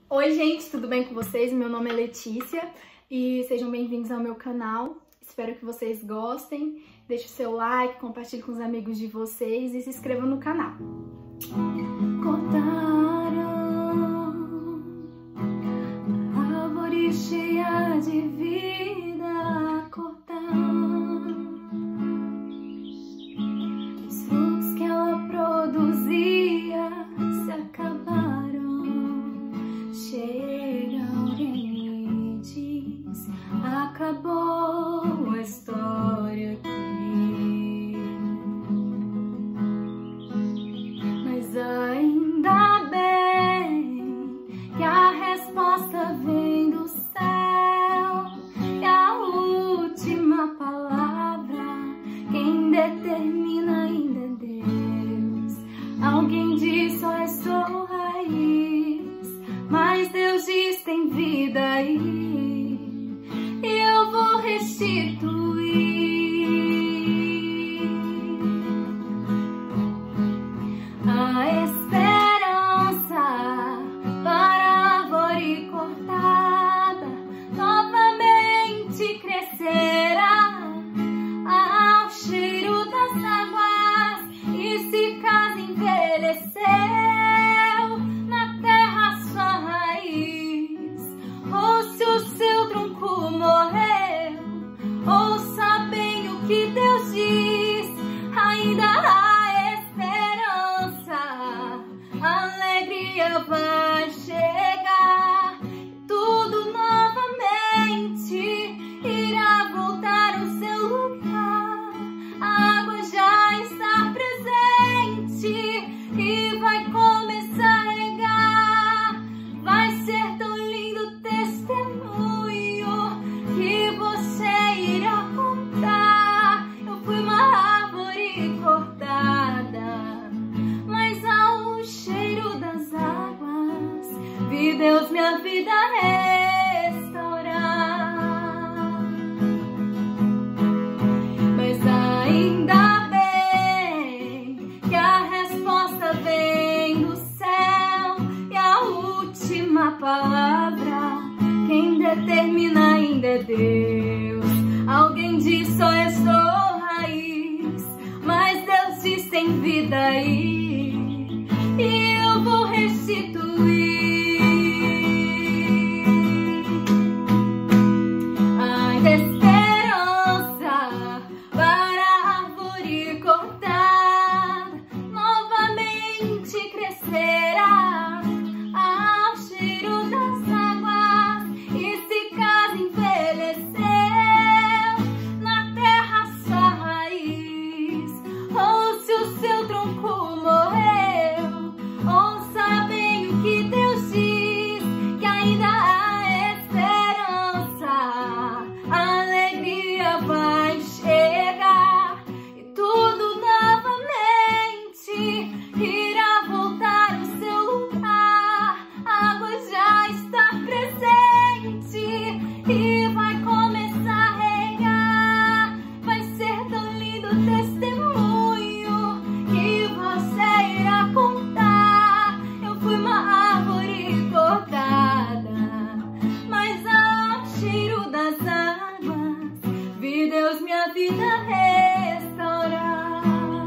Oi gente, tudo bem com vocês? Meu nome é Letícia e sejam bem-vindos ao meu canal. Espero que vocês gostem. Deixe o seu like, compartilhe com os amigos de vocês e se inscrevam no canal. Cortaram a árvore cheia de vida, cortaram os frutos que ela produzia, se acabaram. Chega alguém e diz: acabou a história aqui. Mas ainda bem que a resposta vem do céu, e a última palavra quem determina ainda é Deus. Alguém diz: só estou raiz, mas Deus diz: tem vida aí, e eu vou restituir. A esperança para a árvore cortada novamente crescerá ao cheiro das águas, e se caso envelheceu na terra sua raiz, ou se o seu tronco morreu, ouça bem o que Deus diz: ainda há esperança, a alegria vai chegar, tudo novamente irá voltar ao seu lugar. A água já está presente e vai começar a regar. Vai ser tão lindo o testemunho que você irá contar. Eu fui uma árvore cortada, mas ao cheiro das águas vi Deus minha vida restaurar. Mas ainda bem que a resposta vem do céu, e a última palavra quem determina ainda é Deus. Alguém diz: só estou raiz, mas Deus diz: tem vida aí, e eu vou restituir. Ainda esperança para a árvore cortada novamente crescerá ao cheiro das águas, e se caso envelheceu na terra sua raiz, ou se o seu tronco morreu, ouça bem o que Deus diz: que ainda há esperança, a alegria vai chegar, e tudo novamente irá voltar ao seu lugar. A água já está presente e vai começar a regar. Vai ser tão lindo o testemunho que você irá contar. Eu fui uma árvore cortada, mas ao cheiro das águas vi Deus minha vida restaurar.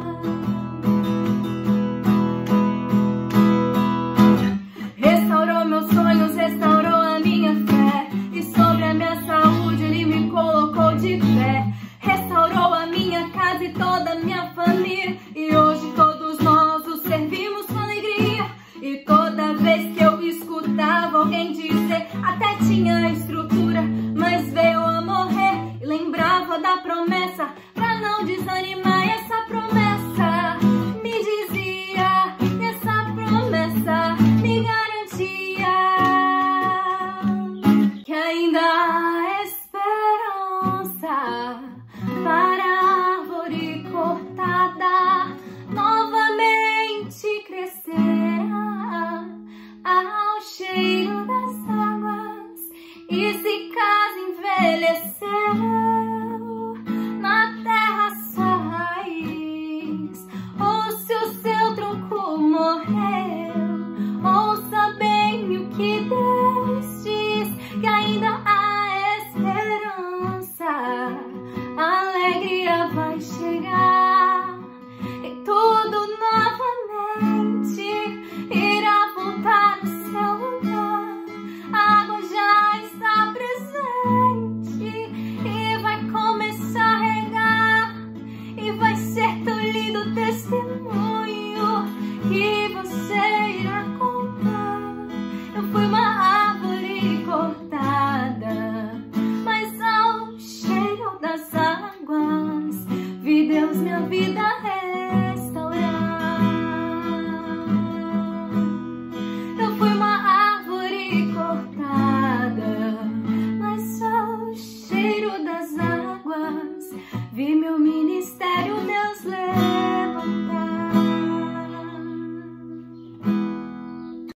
Restaurou meus sonhos, restaurou a minha fé, e sobre a minha saúde Ele me colocou de pé. Restaurou a minha casa e toda a minha família, e hoje todos nós o servimos com alegria. E toda vez que eu escutava alguém dizer: até